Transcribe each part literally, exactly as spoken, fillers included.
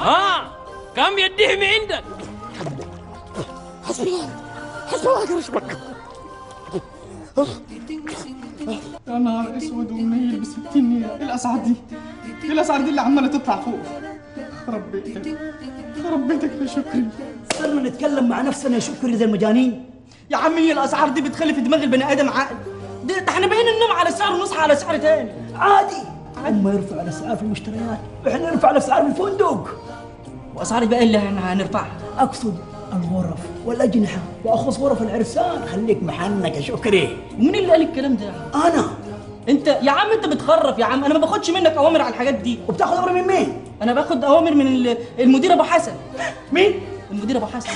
ها كم يدهم عندك؟ حسبي الله حسبي الله قرشبك. يا نهار اسود ومنيل ب ستين ليره، ايه الاسعار دي؟ ايه الاسعار دي اللي عماله تطلع فوق؟ خرب بيتك خرب بيتك يا شكري. صرنا نتكلم مع نفسنا يا شكري زي المجانين. يا عمي الاسعار دي بتخلي في دماغ البني ادم عقل. ده احنا باين ننام على سعر ونصحى على سعر تاني. عادي هم يرفعوا الاسعار في المشتريات واحنا نرفع الاسعار في الفندق. واسعار بقى اللي احنا هنرفعها؟ اقصد الغرف والاجنحه واخص غرف العرسان. خليك محنك يا شكري. ومين اللي قال الكلام ده؟ انا. انت يا عم انت بتخرف يا عم، انا ما باخدش منك اوامر على الحاجات دي. وبتاخد امر من مين؟ انا باخد اوامر من ال- المدير ابو حسن. مين؟ المدير ابو حسن.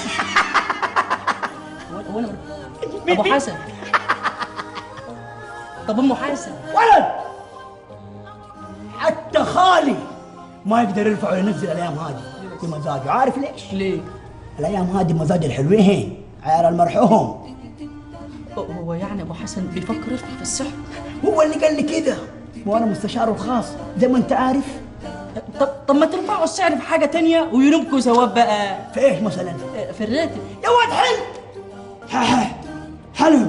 هو انا ابو حسن. طب ام حسن ولد حتى خالي ما يقدر يرفع وينزل الايام هذه بمزاجه. عارف ليش؟ ليه؟ الايام هذه مزاج الحلوين عيال المرحوم. هو يعني ابو حسن بيفكر يرفع في السحر؟ هو اللي قال لي كذا وانا مستشاره الخاص زي ما انت عارف. طب طب ما ترفعوا السعر في حاجه تانية وينوبكوا ثواب بقى. في ايش مثلا؟ في الراتب. يا واد حل حلو.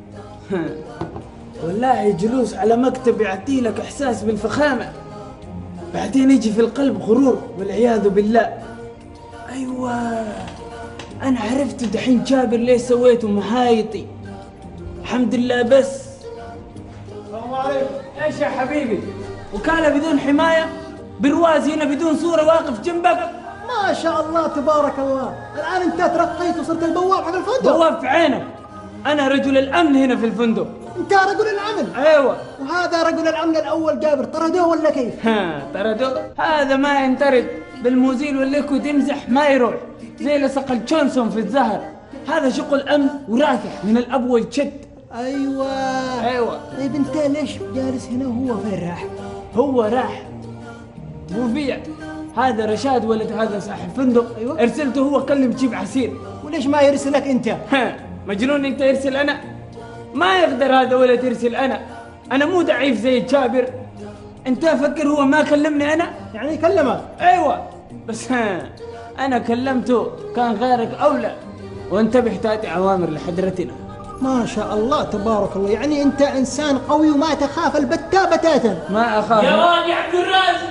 والله جلوس على مكتب يعطي لك احساس بالفخامه، بعدين يجي في القلب غرور والعياذ بالله. ايوه انا عرفت دحين جابر ليه سويته محايطي. الحمد لله. بس السلام عليكم. ايش يا حبيبي؟ وكاله بدون حمايه؟ برواز هنا بدون صوره واقف جنبك؟ ما شاء الله تبارك الله. الان انت ترقيت وصرت البواب حق الفندق. بواب في عينك. انا رجل الامن هنا في الفندق. انت رجل الامن؟ ايوه. وهذا رجل الامن الاول جابر طردوه ولا كيف؟ ها طردوه؟ هذا ما ينطرد بالموزيل والليكويد يمزح ما يروح زي لصق الجونسون في الزهر. هذا شغل امن وراكع من الاب والجد. ايوه ايوه. طيب انت ليش جالس هنا وهو فين راح؟ هو راح وفيع. هذا رشاد ولد هذا صاحب الفندق. أيوة. ارسلته هو كلم جيب عسير. وليش ما يرسلك انت؟ ها مجنون انت يرسل انا؟ ما يقدر هذا ولد يرسل انا. انا مو ضعيف زي جابر. انت فكر هو ما كلمني انا؟ يعني كلمك؟ ايوه بس ها انا كلمته كان غيرك اولى. وانتبه تاتي اوامر لحضرتنا. ما شاء الله تبارك الله. يعني انت انسان قوي وما تخاف البتة بتاتا. ما اخاف. يا واد يا عبد الرازق.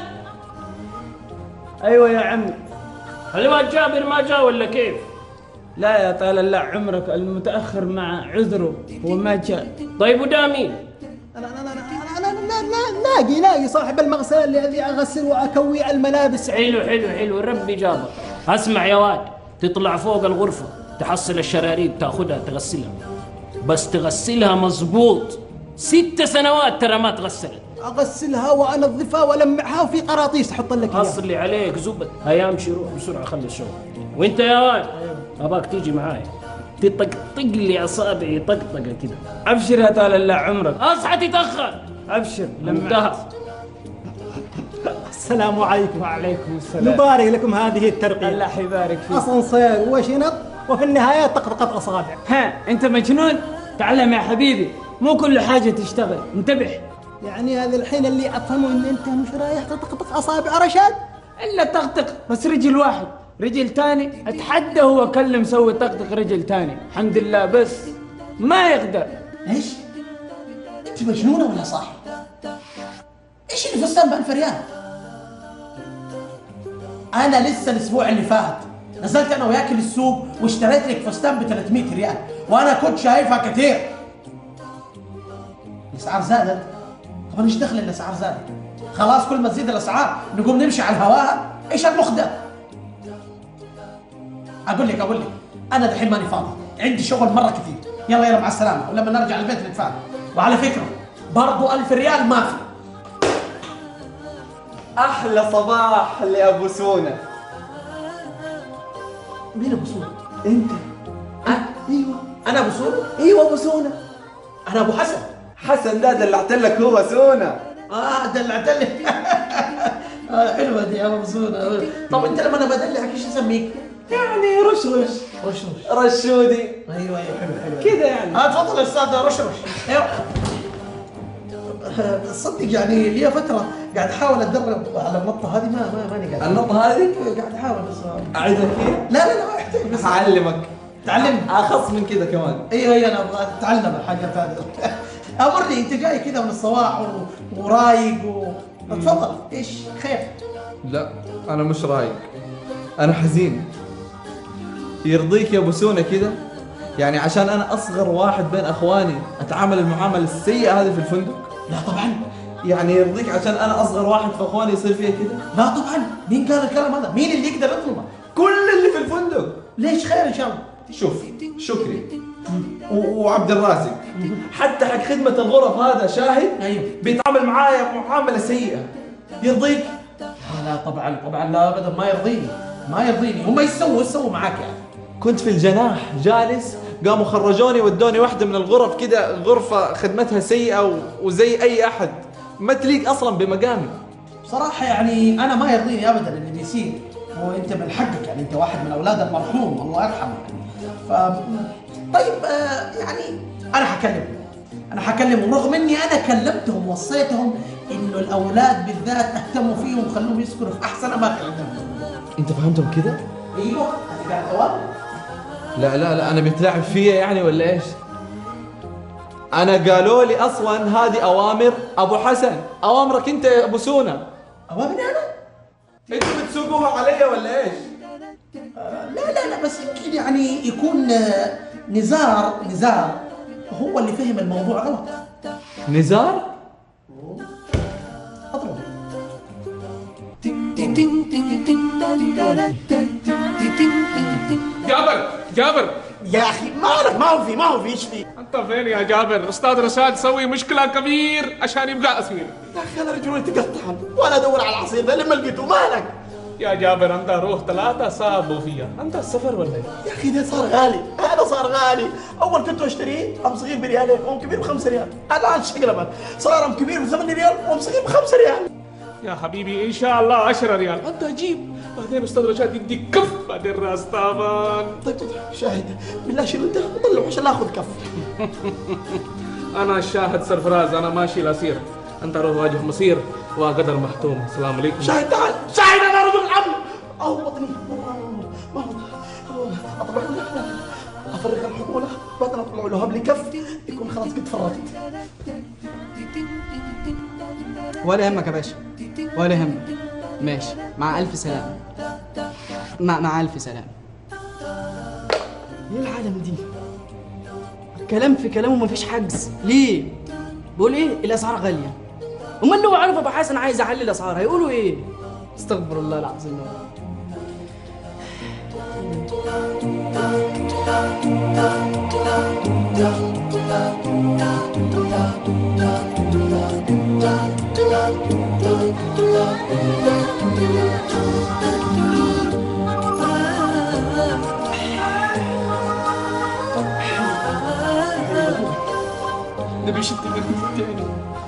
ايوه يا عمي. الواد جابر ما جاء ولا كيف؟ لا يا طال الله عمرك المتاخر مع عذره هو ما جاء. طيب ودا مين؟ انا انا انا انا انا انا ناقي ناقي صاحب المغسله الذي اغسل واكوي الملابس. حلو حلو حلو ربي جابك. اسمع يا واد، تطلع فوق الغرفه تحصل الشراريب تاخذها تغسلها، بس تغسلها مظبوط. ست سنوات ترى ما تغسلت. اغسلها وانظفها والمعها وفي قراطيس احط لك اياها. اصلي عليك زبد. هيا امشي روح بسرعه خلي الشغل. وانت يا واد اباك تيجي معايا تطقطق لي اصابعي طقطقه كده. ابشر يا طال الله عمرك. اصحى تتاخر. ابشر انتهى. السلام عليكم. وعليكم السلام. يبارك لكم هذه الترقيه. الله يبارك فيك. اسانسير وشنط وفي النهايه طقطقه اصابع. ها انت مجنون؟ تعلم يا حبيبي مو كل حاجه تشتغل. انتبه. يعني هذا الحين اللي افهمه ان انت مش رايح تطقطق اصابع رشاد؟ الا طقطق بس رجل واحد. رجل تاني اتحدى هو كلم سوي طقطق رجل تاني. الحمد لله بس ما يقدر. ايش؟ انت مجنونه ولا صاحي؟ ايش اللي في الصنب بألف ريال؟ انا لسه الاسبوع اللي فات نزلت انا وياك للسوق واشتريت لك فستان ب ثلاثمئة ريال وانا كنت شايفها كثير. الاسعار زادت. طب ايش دخل الاسعار زادت؟ خلاص كل ما تزيد الاسعار نقوم نمشي على الهواء؟ ايش المخ ده؟ اقول لك اقول لك انا دحين ماني فاضي، عندي شغل مره كثير. يلا يلا مع السلامه ولما نرجع البيت نتفاهم. وعلى فكره برضو ألف ريال ما في. احلى صباح لابو سونا. مين ابو سونا؟ انت؟ أه؟ ايوه انا ابو سونا؟ ايوه ابو سونا. انا ابو حسن. حسن ده دلعت لك هو سونا. اه دلعت لي. آه حلوه دي يا ابو سونا. طب انت لما انا بدلعك ايش اسميك؟ يعني رشرش. رشرش. رشودي. ايوه ايوه حلو حلو كده يعني. اه تفضل يا استاذ رشرش. ايوه صدق يعني لي فتره قاعد احاول اتدرب على النطه هذه، ما ما ماني قاعد. النطة هذه؟ قاعد احاول بس. اعيدها كيف؟ لا لا لا ما يحتاج بس. اعلمك. تعلمني. اخص من كذا كمان. ايوه ايوه انا ابغى اتعلم الحاجات هذه. امرني انت جاي كذا من الصباح و... ورايق و... تفضل ايش خير؟ لا انا مش رايق، انا حزين. يرضيك يا ابو سونا كذا؟ يعني عشان انا اصغر واحد بين اخواني اتعامل المعامله السيئه هذه في الفندق؟ لا طبعا. يعني يرضيك عشان انا اصغر واحد في اخواني يصير فيها كذا؟ لا طبعا. مين قال الكلام هذا؟ مين اللي يقدر يطلبه؟ كل اللي في الفندق. ليش خير ان شاء الله؟ شوف شكري و- وعبد الرازق حتى حق خدمة الغرف هذا شاهد. ايوه بيتعامل معايا معاملة سيئة. يرضيك؟ لا لا طبعا طبعا لا ابدا ما يرضيني ما يرضيني. هم يسووا يسووا معاك يعني. كنت في الجناح جالس، قاموا خرجوني ودوني واحدة من الغرف كده، غرفة خدمتها سيئة و- وزي أي أحد، ما تليق أصلا بمقامي. بصراحة يعني أنا ما يرضيني أبدا اللي بيصير. هو أنت من حقك يعني، أنت واحد من أولاد المرحوم الله يرحمه. ف طيب آه يعني أنا حكلمهم أنا حكلمهم رغم إني أنا كلمتهم وصيتهم إنه الأولاد بالذات اهتموا فيهم وخلوهم يسكنوا في أحسن أماكن عندهم. أنت فهمتهم كده؟ أيوه أنت قاعد أوامر؟ لا لا لا أنا بيتلاعب فيا يعني ولا إيش؟ أنا قالوا لي أصلا هذه أوامر أبو حسن، أوامرك أنت يا أبو سونا. أوامرني أنا؟ أنتوا بتسوقوها علي ولا إيش؟ آه لا لا لا بس يمكن يعني يكون آه نزار نزار هو اللي فهم الموضوع غلط. نزار؟ اضرب. جابر جابر يا اخي مالك؟ ما هو في ما هو في ايش في؟ انت فين يا جابر؟ استاذ رشاد سوي مشكله كبير عشان يبقى اسير. يا اخي انا رجولي تقطعن وانا ادور على العصير ده لما لقيته. مالك؟ يا جابر انت روح ثلاثه صابوا فيها، انت السفر ولا ايه؟ يا اخي ده صار غالي، هذا صار غالي. اول كنت اشتريه ام صغير بريالين وام كبير بخمسة ريال، الان شقلبت صار ام كبير بثمانية ريال وام صغير بخمسة ريال. يا حبيبي ان شاء الله عشرة ريال، انت جيب بعدين استاذ رشاد يديك كف بعدين راس طبعا. طيب طيب شاهد بالله شيل انت وطلعه عشان اخذ كف. انا الشاهد سرفراز، انا ماشي الاسير، انت روح واجه مصير وقدر محتوم. السلام عليكم. شاهد تعال، شاهد انا رجل الامن. او بطني ما هو اطلع له افرغ الحموله بعدين اطلع له هبلي كف يكون خلاص قد فرغت. ولا يهمك يا باشا ولا يهمك. ماشي مع ألف سلامة. مع مع ألف سلامة. ايه العالم دي؟ كلام في كلام ومفيش حجز. ليه؟ بقول ايه؟ الأسعار غالية. امال لو عرف ابو حسن عايز يعلي الأسعار هيقولوا ايه؟ استغفر الله العظيم. نبي شد الثاني.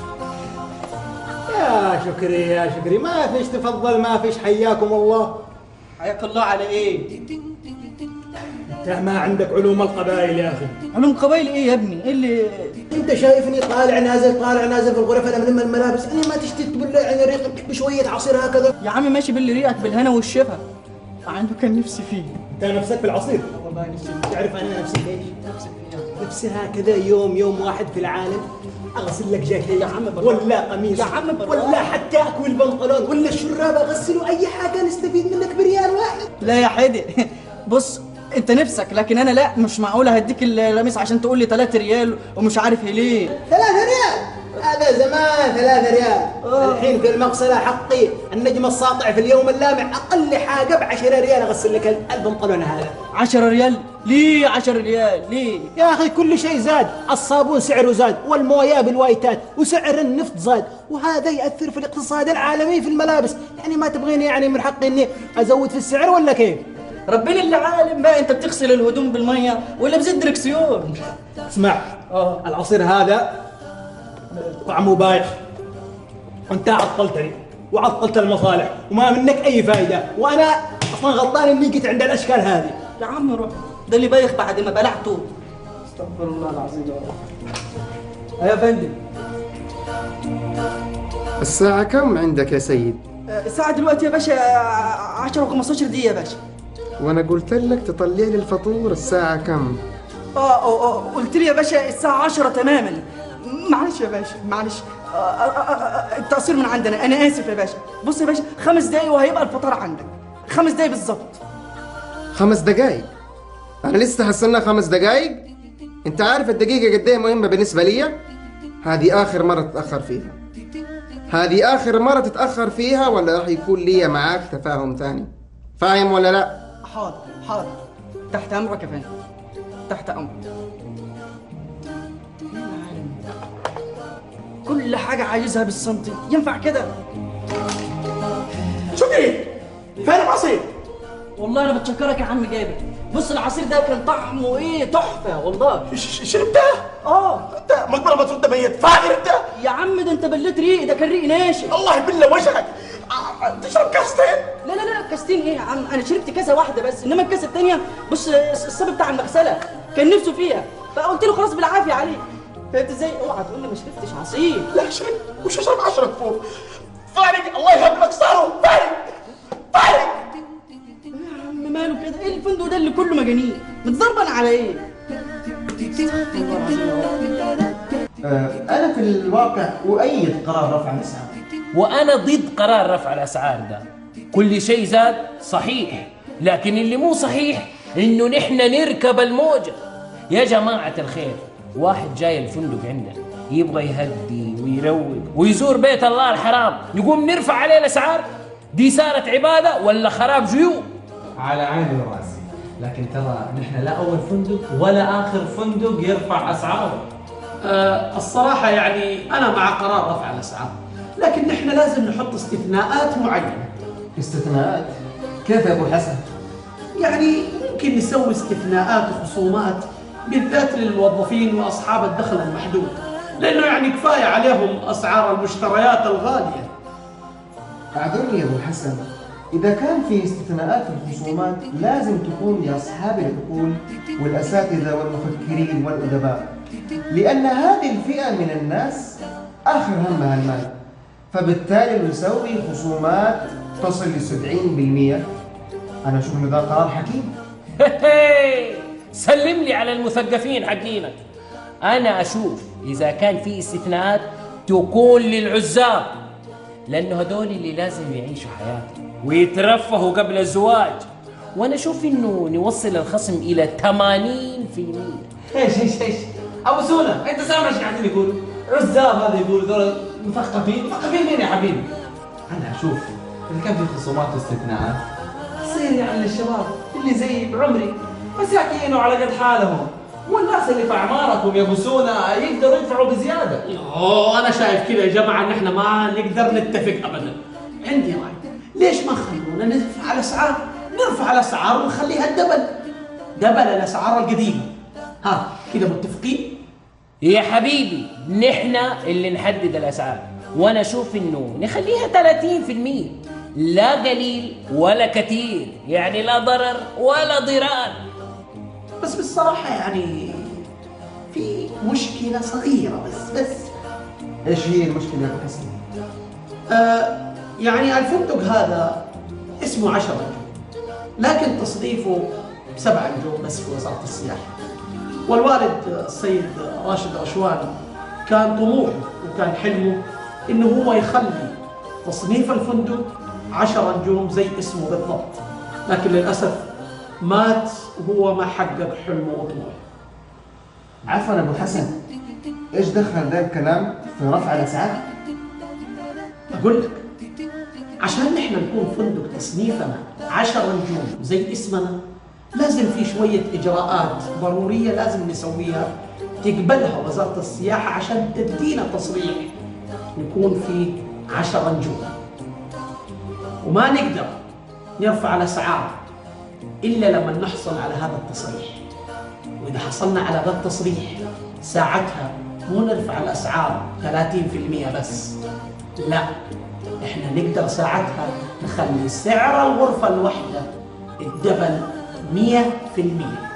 يا شكري يا شكري ما فيش تفضل ما فيش. حياكم الله. حياك الله على ايه؟ انت ما عندك علوم القبائل يا اخي. علوم قبائل ايه يا ابني؟ ايه اللي انت شايفني طالع نازل طالع نازل في الغرف انا من الملابس، انا ما تشتت بالله يعني ريقك بشويه عصير هكذا. يا عم ماشي باللي ريقك بالهنا والشفا. عنده كان نفسي فيه. انت نفسك في العصير؟ والله نفسي. تعرف انا نفسي في ايش؟ نفسك فيها. نفسي هكذا يوم يوم واحد في العالم اغسل لك جاكيت يا عم ولا قميص يا عم ولا حتى اكوي البنطلون ولا الشراب اغسله، اي حاجه نستفيد منك بريال واحد. لا يا حدي بص انت نفسك لكن انا لا، مش معقول هديك القميص عشان تقول لي ثلاثة ريال ومش عارف ايه ليه. ثلاثة ريال؟ هذا زمان ثلاثة ريال. أوه. الحين في المغسله حقي النجم الساطع في اليوم اللامع اقل حاجه ب عشرة ريال اغسل لك البنطلون هذا. عشرة ريال؟ ليه عشرة ريال؟ ليه؟ يا اخي كل شيء زاد، الصابون سعره زاد والمويه بالوايتات وسعر النفط زاد، وهذا ياثر في الاقتصاد العالمي في الملابس. يعني ما تبغيني يعني من حقي اني ازود في السعر ولا كيف؟ ربنا اللي عالم بقى. انت بتغسل الهدوم بالميه ولا بزيت دركسيون؟ اسمع اه العصير هذا طعمه بايخ وانت عطلتني وعطلت المصالح وما منك اي فائده، وانا اصلا غلطان اني جيت عند الاشكال هذه. يا عم روح، ده اللي بايخ بعد ما بلعته. استغفر الله العظيم يا رب. يا فندم الساعة كم عندك يا سيد؟ الساعة دلوقتي يا باشا عشرة وخمستاشر دقيقة يا باشا. وأنا قلت لك تطلع لي الفطور الساعة كم؟ اه اه اه قلت لي يا باشا الساعة عشرة تماما. معلش يا باشا معلش، آه آه آه التقصير من عندنا، أنا آسف يا باشا. بص يا باشا خمس دقايق وهيبقى الفطار عندك، خمس دقايق بالظبط. خمس دقايق؟ أنا لسه هستنى خمس دقايق؟ أنت عارف الدقيقة قد إيه مهمة بالنسبة لي؟ هذه آخر مرة تتأخر فيها. هذه آخر مرة تتأخر فيها ولا راح يكون لي معاك تفاهم ثاني؟ فاهم ولا لا؟ حاضر حاضر، تحت أمرك يا فندم، تحت أمرك. كل حاجة عايزها بالسنتي، ينفع كده؟ شكري فين العصير؟ والله أنا بتشكرك يا عم جابر. بص العصير ده كان طعمه إيه تحفة والله. شربتها؟ آه أنت مقبرة ما ترد ميت، فاكر أنت؟ يا عم ده أنت بليت ريق، ده كان ريق ناشف. الله يبل وجهك، تشرب كاستين؟ لا لا لا كاستين إيه يا عم؟ أنا شربت كاسة واحدة بس، إنما الكاسة التانية بص الصبي بتاع المغسلة كان نفسه فيها، فقلت له خلاص بالعافية عليك. فهمت ازاي؟ اوعى تقول لي ما شربتش عصير. لا شرب، وش اشرب عشرة كفور؟ فارق الله يهبلك صاروا، فارق فارق. يا عم ماله كده؟ ايه الفندق ده اللي كله مجانين؟ متضربن على ايه؟ آه انا في الواقع اؤيد قرار رفع الاسعار. وانا ضد قرار رفع الاسعار ده. كل شيء زاد صحيح، لكن اللي مو صحيح انه نحن نركب الموجة. يا جماعة الخير، واحد جاي الفندق عندنا يبغى يهدي ويروق ويزور بيت الله الحرام، نقوم نرفع عليه الاسعار؟ دي صارت عباده ولا خراب جيوب؟ على عيني وراسي، لكن ترى نحن لا اول فندق ولا اخر فندق يرفع اسعاره. أه الصراحه يعني انا مع قرار رفع الاسعار، لكن نحن لازم نحط استثناءات معينه. استثناءات؟ كيف يا ابو الحسن؟ يعني ممكن نسوي استثناءات وخصومات بالذات للموظفين واصحاب الدخل المحدود، لانه يعني كفايه عليهم اسعار المشتريات الغاليه. اعذرني يا ابو الحسن، اذا كان في استثناءات في الخصومات لازم تكون لاصحاب العقول والاساتذه والمفكرين والادباء، لان هذه الفئه من الناس اخر همها المال، فبالتالي نسوي خصومات تصل ل سبعين بالمئة. انا اشوف انه ذا قرار حكيم. سلم لي على المثقفين حقينك. أنا أشوف إذا كان في استثناءات تكون للعزاب، لأنه هدول اللي لازم يعيشوا حياتهم ويترفهوا قبل الزواج. وأنا أشوف إنه نوصل الخصم إلى ثمانين بالمئة. ايش ايش ايش ابو سونا، انت سامع ايش قاعدين يقولوا؟ عزاب هذا يقولوا ذول مثقفين، مثقفين مين يا حبيبي؟ انا اشوف اذا كان في خصومات واستثناءات تصير يعني للشباب اللي زي بعمري مساكين وعلى قد حالهم، والناس اللي في اعماركم يا ابو سونا يقدروا يدفعوا بزياده. اوه انا شايف كذا يا جماعه ان احنا ما نقدر نتفق ابدا. عندي راي، ليش ما خلونا نرفع الاسعار؟ نرفع الاسعار ونخليها الدبل، دبل الاسعار القديمه. ها كذا متفقين؟ يا حبيبي نحن اللي نحدد الاسعار، وانا اشوف انه نخليها ثلاثين بالمئة، لا قليل ولا كثير، يعني لا ضرر ولا ضرار. بس بالصراحه يعني في مشكله صغيره بس بس ايش هي المشكله يا ابو حسن؟ آه يعني الفندق هذا اسمه عشرة نجوم، لكن تصنيفه سبعة نجوم بس في وزاره السياحه. والوالد السيد راشد رشوان كان طموحه وكان حلمه انه هو يخلي تصنيف الفندق عشرة نجوم زي اسمه بالضبط، لكن للاسف مات وهو ما حقق حلمه وطموحه. عفوا ابو حسن، ايش دخل ذا الكلام في رفع الاسعار؟ اقول لك، عشان نحن نكون فندق تصنيفنا عشرة نجوم زي اسمنا لازم في شوية إجراءات ضرورية لازم نسويها تقبلها وزارة السياحة عشان تدينا تصريح نكون في عشرة نجوم. وما نقدر نرفع الأسعار إلا لما نحصل على هذا التصريح، وإذا حصلنا على هذا التصريح ساعتها مو نرفع الأسعار ثلاثين بالمئة بس، لا، إحنا نقدر ساعتها نخلي سعر الغرفة الواحدة الدبل مية في المية.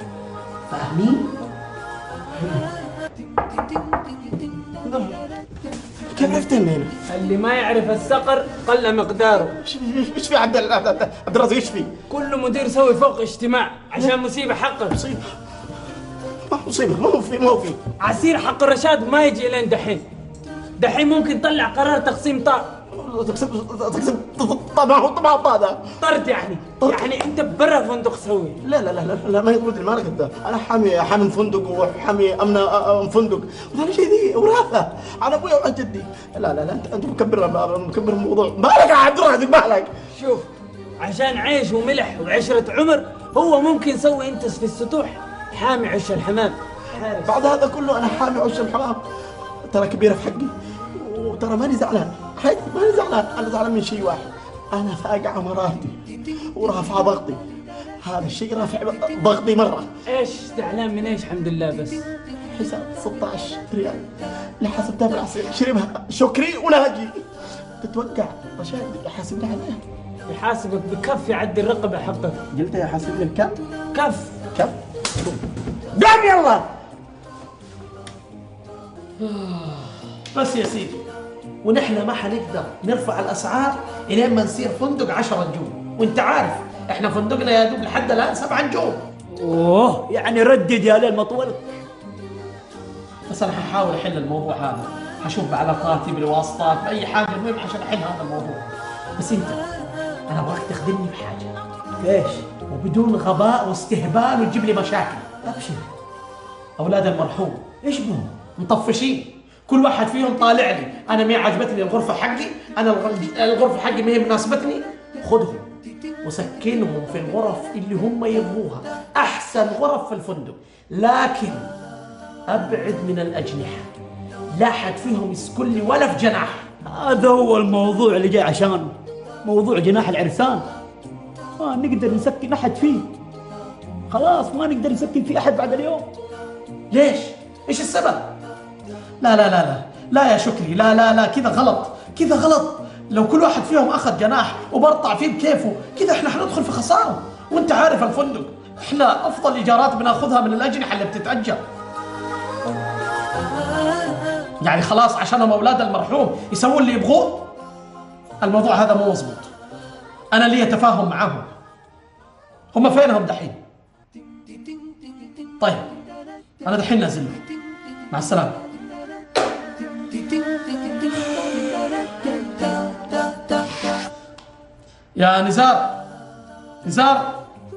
فاهمين؟ كيف عرفت اني هنا؟ اللي ما يعرف السقر قل مقداره. ايش في عبد عبد الرازق ايش في؟ كل مدير يسوي فوق اجتماع عشان مصيبه حقه. مصيبه ما مصيبه ما هو في ما هو في عسير حق الرشاد ما يجي لين دحين. دحين ممكن يطلع قرار تقسيم طار. تقسم تقسم طبعا هو طبعا طاده طرد يعني طرد. يعني انت برا فندق سوي. لا لا لا لا, لا ما يطرد المالك انت. انا حامي حامي فندق وحامي امن فندق وثاني شيء ذي وراثه على ابوي وعن جدي. لا لا لا انت انت مكبر مكبر الموضوع. مالك يا عبد الرازق مالك؟ شوف عشان عيش وملح وعشره عمر هو ممكن يسوي انت في السطوح حامي عش الحمام. حارس. بعد هذا كله انا حامي عش الحمام ترى كبيره في حقي وترى ماني زعلان. حي ماني زعلان. انا زعلان من شيء واحد. انا فاقعه مرارتي ورافعه ضغطي. هذا الشيء رافع ضغطي مره. ايش زعلان من ايش؟ الحمد لله بس حساب ستة عشر ريال اللي حسبتها في العصير شربها شكري وناجي. تتوقع رشاد يحاسبني عليها؟ يحاسبك بكف يعدي الرقبه حقك. قلت يحاسبني بكف؟ كف كف قام يلا. بس يا سيدي ونحن ما حنقدر نرفع الاسعار الين ما نصير فندق عشرة نجوم. وانت عارف احنا فندقنا يا دوب لحد الان سبعة نجوم. اوه يعني ردد يا ليل مطول. بس انا ححاول احل الموضوع هذا. حشوف بعلاقاتي بالواسطات باي حاجه المهم عشان احل هذا الموضوع. بس انت انا ابغاك تخدمني بحاجه. ليش؟ وبدون غباء واستهبال وتجيب لي مشاكل. ابشر. اولاد المرحوم ايش بهم؟ مطفشين. كل واحد فيهم طالع لي انا ما عجبتني الغرفه حقي. انا الغرفه حقي ما هي مناسبتني. خذهم وسكنهم في الغرف اللي هم يبغوها. احسن غرف في الفندق. لكن ابعد من الاجنحه. لا حد فيهم يسكن لي ولا في جناح. هذا هو الموضوع اللي جاي عشانه. موضوع جناح العرسان ما نقدر نسكن احد فيه. خلاص ما نقدر نسكن فيه احد بعد اليوم. ليش؟ ايش السبب؟ لا لا لا لا لا يا شكري لا لا لا كذا غلط كذا غلط. لو كل واحد فيهم اخذ جناح وبرطع فيه بكيفه كذا احنا حندخل في خساره. وانت عارف الفندق احنا افضل ايجارات بناخذها من الاجنحه اللي بتتاجر. يعني خلاص عشانهم اولاد المرحوم يسوون اللي يبغوه. الموضوع هذا مو مظبوط. انا لي تفاهم معاهم. هم فينهم دحين؟ طيب انا دحين نازل له. مع السلامه. يا نزار نزار.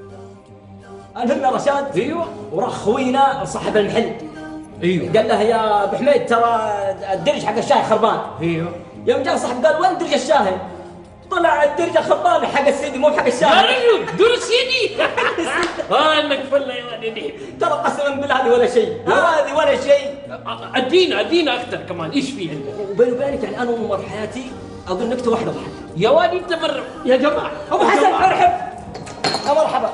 انا رشاد. ايوه. وراح خوينا صاحب المحل. ايوه. قال له يا ابو حميد ترى الدرج حق الشاي خربان. ايوه. يوم جاء صاحب قال وين درج الشاي؟ طلع الدرج خربان حق السيدي مو حق الشاي. يا رجل درج سيدي. اه انك فله يا ولدي. ترى قسما بالله هذه ولا شيء. هذه ولا شيء. ادينا ادينا اكثر كمان. ايش في عندك؟ وبيني وبينك يعني انا ومر حياتي اظن نكته واحده ضحك. يا وادي انت مره. يا جماعه ابو حسن ارحب. يا مرحبا.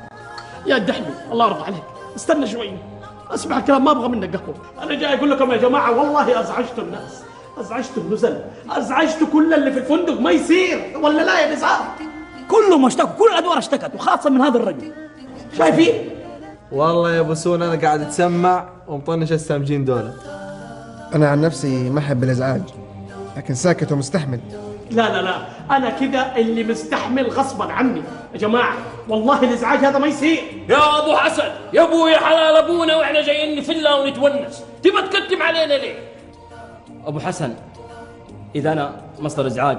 يا الدحمي الله يرضى عليك استنى شوي. اسمع الكلام ما ابغى منك قهوه. انا جاي اقول لكم يا جماعه والله ازعجتوا الناس. ازعجتوا النزل. ازعجتوا كل اللي في الفندق. ما يصير ولا لا يا نزار؟ كلهم اشتكوا. كل الادوار اشتكت وخاصه من هذا الرجل. شايفين؟ والله يا ابو سون انا قاعد اتسمع ومطنش السامجين دول. انا عن نفسي ما احب الازعاج لكن ساكت ومستحمل. لا لا لا انا كذا اللي مستحمل غصبا عني يا جماعه. والله الازعاج هذا ما يصير. يا ابو حسن يا ابو يا حلال ابونا واحنا جايين نفله ونتونس. تبى تكتم علينا ليه؟ ابو حسن اذا انا مصدر ازعاج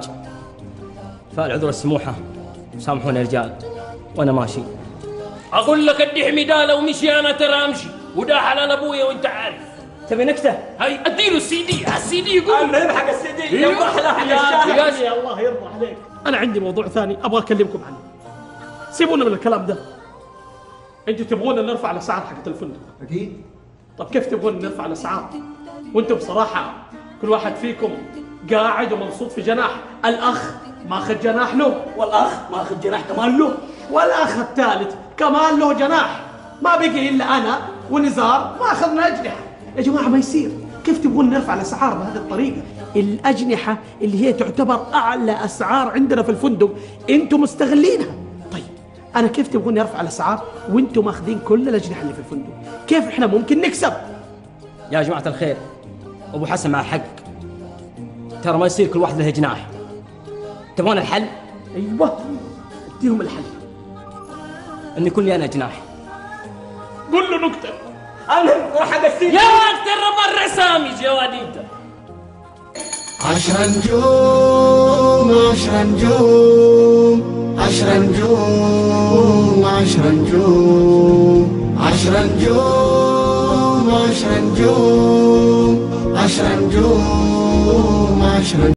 فالعذر السموحه. سامحوني يا رجال وانا ماشي. اقول لك الدحمي ده لو مشي انا ترى امشي. وده حلال ابويا وانت عارف. تبي نكته؟ هاي اديله السي دي. السي دي يقول المهم حق السي دي. يوم يلا حق الشاهد. يا الله يرضى عليك. انا عندي موضوع ثاني ابغى اكلمكم عنه. سيبونا من الكلام ده. انتوا تبغونا نرفع الاسعار حقت الفندق. اكيد. طب كيف تبغون نرفع الاسعار وانتم بصراحه كل واحد فيكم قاعد ومبسوط في جناح؟ الاخ ماخذ جناح له والاخ ماخذ جناح كمان له والاخ الثالث كمان له جناح. ما بقي الا انا ونزار ما اخذنا اجنحه. يا جماعه ما يصير. كيف تبغون نرفع الاسعار بهذه الطريقه؟ الاجنحه اللي هي تعتبر اعلى اسعار عندنا في الفندق انتم مستغلينها. طيب انا كيف تبغوني ارفع الاسعار وانتم ماخذين كل الاجنحه اللي في الفندق؟ كيف احنا ممكن نكسب؟ يا جماعه الخير ابو حسن مع حق. ترى ما يصير كل واحد له جناح. تبغون الحل؟ ايوه اديهم الحل. ان يكون لي انا جناح. قول له نكته. انا راح اقسم. يا وقت الربع الرسامي يا واد انت. عشرة نجوم عشرة نجوم عشرة نجوم عشرة نجوم عشرة نجوم عشرة نجوم عشرة نجوم عشرة